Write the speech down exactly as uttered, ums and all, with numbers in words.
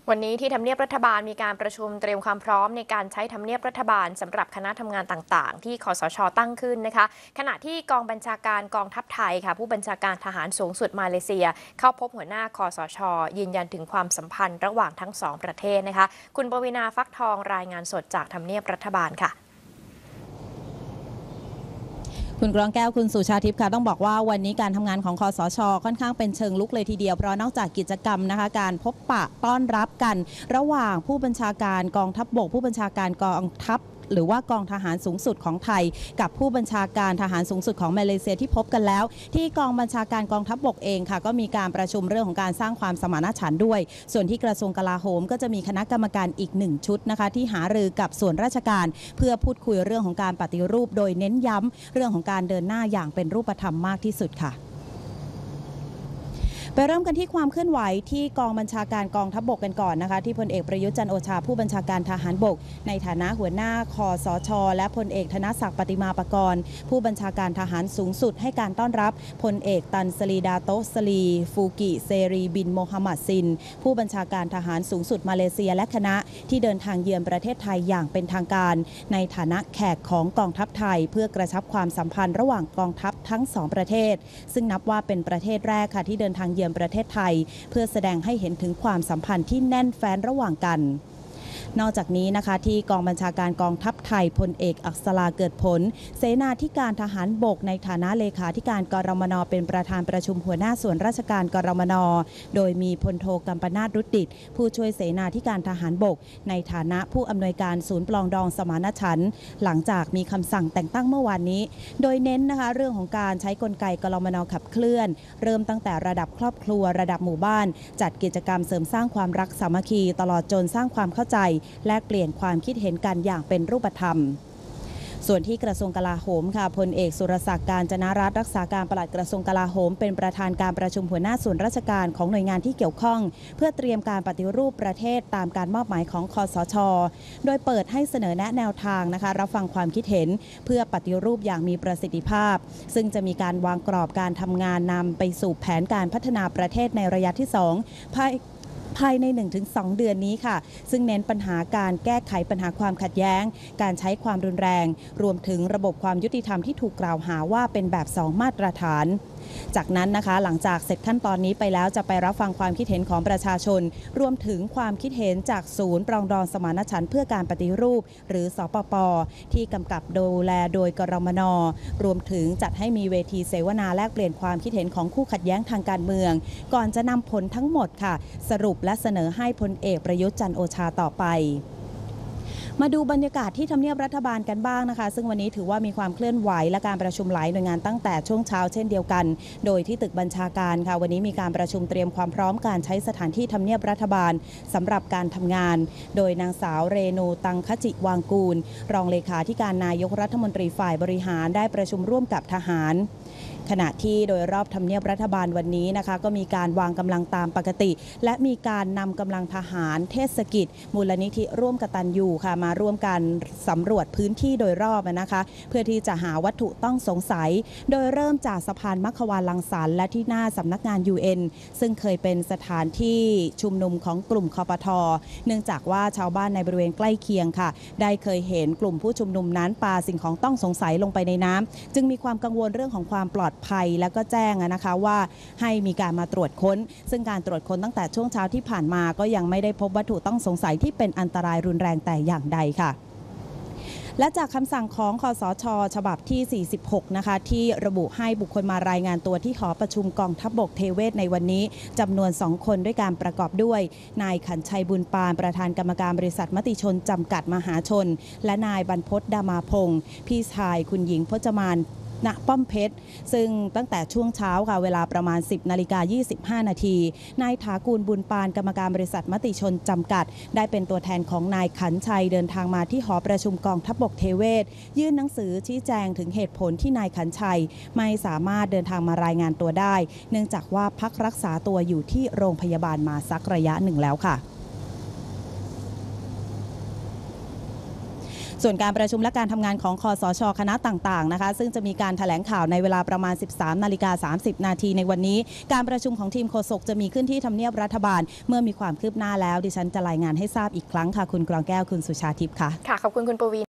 วันนี้ที่ทำเนียบรัฐบาลมีการประชุมเตรียมความพร้อมในการใช้ทำเนียบรัฐบาลสำหรับคณะทำงานต่างๆที่คสช.ตั้งขึ้นนะคะขณะที่กองบัญชาการกองทัพไทยค่ะผู้บัญชาการทหารสูงสุดมาเลเซียเข้าพบหัวหน้าคสช.ยืนยันถึงความสัมพันธ์ระหว่างทั้งสองประเทศนะคะคุณปวีณาฟักทองรายงานสดจากทำเนียบรัฐบาลค่ะคุณกรองแก้วคุณสุชาทิพย์ค่ะต้องบอกว่าวันนี้การทำงานของคสช.ค่อนข้างเป็นเชิงลุกเลยทีเดียวเพราะนอกจากกิจกรรมนะคะการพบปะต้อนรับกันระหว่างผู้บัญชาการกองทัพบกผู้บัญชาการกองทัพหรือว่ากองทหารสูงสุดของไทยกับผู้บัญชาการทหารสูงสุดของมาเลเซียที่พบกันแล้วที่กองบัญชาการกองทัพบกเองค่ะก็มีการประชุมเรื่องของการสร้างความสมานฉันท์ด้วยส่วนที่กระทรวงกลาโหมก็จะมีคณะกรรมการอีกหนึ่งชุดนะคะที่หารือกับส่วนราชการเพื่อพูดคุยเรื่องของการปฏิรูปโดยเน้นย้ำเรื่องของการเดินหน้าอย่างเป็นรูปธรรมมากที่สุดค่ะไปเริ่มกันที่ความเคลื่อนไหวที่กองบัญชาการกองทัพบกกันก่อนนะคะที่พลเอกประยุทธ์จันทร์โอชาผู้บัญชาการทหารบกในฐานะหัวหน้าคสช.และพลเอกธนศักดิ์ปฏิมาปกรณ์ผู้บัญชาการทหารสูงสุดให้การต้อนรับพลเอกตันสลีดาโตสลีฟูกิเซรีบินโมฮัมหมัดซินผู้บัญชาการทหารสูงสุดมาเลเซียและคณะที่เดินทางเยือนประเทศไทยอย่างเป็นทางการในฐานะแขกของกองทัพไทยเพื่อกระชับความสัมพันธ์ระหว่างกองทัพทั้งสองประเทศซึ่งนับว่าเป็นประเทศแรกค่ะที่เดินทางเยือนประเทศไทยเพื่อแสดงให้เห็นถึงความสัมพันธ์ที่แน่นแฟ้นระหว่างกันนอกจากนี้นะคะที่กองบัญชาการกองทัพไทยพลเอกอักษราเกิดผลเสนาธิการทหารบกในฐานะเลขาธิการกรมนเป็นประธานประชุมหัวหน้าส่วนราชการกรมนโดยมีพลโทกัมปนาทรุดดิษฐ์ผู้ช่วยเสนาธิการทหารบกในฐานะผู้อำนวยการศูนย์ปลองดองสมานฉันท์หลังจากมีคำสั่งแต่งตั้งเมื่อวานนี้โดยเน้นนะคะเรื่องของการใช้กลไกกรมนขับเคลื่อนเริ่มตั้งแต่ระดับครอบครัวระดับหมู่บ้านจัดกิจกรรมเสริมสร้างความรักสามัคคีตลอดจนสร้างความเข้าใจแลกเปลี่ยนความคิดเห็นกันอย่างเป็นรูปธรรมส่วนที่กระทรวงกลาโหมค่ะพลเอกสุรศักดิ์การจนรัตน์รักษาการปลัดกระทรวงกลาโหมเป็นประธานการประชุมหัวหน้าส่วนราชการของหน่วยงานที่เกี่ยวข้องเพื่อเตรียมการปฏิรูปประเทศตามการมอบหมายของคสช.โดยเปิดให้เสนอแนะแนวทางนะคะรับฟังความคิดเห็นเพื่อปฏิรูปอย่างมีประสิทธิภาพซึ่งจะมีการวางกรอบการทำงานนำไปสู่แผนการพัฒนาประเทศในระยะที่สองภายภายใน หนึ่งถึงสอง เดือนนี้ค่ะซึ่งเน้นปัญหาการแก้ไขปัญหาความขัดแย้งการใช้ความรุนแรงรวมถึงระบบความยุติธรรมที่ถูกกล่าวหาว่าเป็นแบบสองมาตรฐานจากนั้นนะคะหลังจากเสร็จขั้นตอนนี้ไปแล้วจะไปรับฟังความคิดเห็นของประชาชนรวมถึงความคิดเห็นจากศูนย์ปรองดองสมานฉันท์เพื่อการปฏิรูปหรือสปป.ที่กำกับดูแลโดยกรมน.รวมถึงจัดให้มีเวทีเสวนาแลกเปลี่ยนความคิดเห็นของคู่ขัดแย้งทางการเมืองก่อนจะนำผลทั้งหมดค่ะสรุปและเสนอให้พลเอกประยุทธ์จันทร์โอชาต่อไปมาดูบรรยากาศที่ทำเนียบรัฐบาลกันบ้างนะคะซึ่งวันนี้ถือว่ามีความเคลื่อนไหวและการประชุมหลายหน่วยงานตั้งแต่ช่วงเช้าเช่นเดียวกันโดยที่ตึกบัญชาการค่ะวันนี้มีการประชุมเตรียมความพร้อมการใช้สถานที่ทำเนียบรัฐบาลสำหรับการทำงานโดยนางสาวเรนูตังคจิวางกูลรองเลขาธิการนายกรัฐมนตรีฝ่ายบริหารได้ประชุมร่วมกับทหารขณะที่โดยรอบทำเนียบรัฐบาลวันนี้นะคะก็มีการวางกำลังตามปกติและมีการนำกำลังทหารเทศกิจมูลนิธิร่วมกตัญญูค่ะมาร่วมกันสำรวจพื้นที่โดยรอบนะคะเพื่อที่จะหาวัตถุต้องสงสัยโดยเริ่มจากสะพานมัขวานลังสรรค์และที่หน้าสำนักงาน ยู เอ็น ซึ่งเคยเป็นสถานที่ชุมนุมของกลุ่มคปท.เนื่องจากว่าชาวบ้านในบริเวณใกล้เคียงค่ะได้เคยเห็นกลุ่มผู้ชุมนุมนั้นปาสิ่งของต้องสงสัยลงไปในน้ำจึงมีความกังวลเรื่องของความปลอดภัยและก็แจ้งนะคะว่าให้มีการมาตรวจค้นซึ่งการตรวจค้นตั้งแต่ช่วงเช้าที่ผ่านมาก็ยังไม่ได้พบวัตถุต้องสงสัยที่เป็นอันตรายรุนแรงแต่อย่างใดค่ะและจากคำสั่งของคสช.ฉบับที่สี่สิบหกนะคะที่ระบุให้บุคคลมารายงานตัวที่หอประชุมกองทัพบกเทเวศในวันนี้จำนวนสองคนด้วยการประกอบด้วยนายขันชัยบุญปานประธานกรรมการบริษัทมติชนจำกัดมหาชนและนายบรรพตดามาพงศ์พี่ชายคุณหญิงพจมานณป้อมเพชรซึ่งตั้งแต่ช่วงเช้าค่ะเวลาประมาณ สิบนาฬิกายี่สิบห้านาทีนายถากูลบุญปานกรรมการบริษัทมติชนจำกัดได้เป็นตัวแทนของนายขันชัยเดินทางมาที่หอประชุมกองทัพบกเทเวศยื่นหนังสือชี้แจงถึงเหตุผลที่นายขันชัยไม่สามารถเดินทางมารายงานตัวได้เนื่องจากว่าพักรักษาตัวอยู่ที่โรงพยาบาลมาสักระยะหนึ่งแล้วค่ะส่วนการประชุมและการทำงานของคสช.คณะต่างๆนะคะซึ่งจะมีการแถลงข่าวในเวลาประมาณ สิบสามนาฬิกาสามสิบนาทีในวันนี้การประชุมของทีมโฆษกจะมีขึ้นที่ทำเนียบรัฐบาลเมื่อมีความคืบหน้าแล้วดิฉันจะรายงานให้ทราบอีกครั้งค่ะคุณกรองแก้วคุณสุชาทิพย์ค่ะค่ะขอบคุณคุณปวี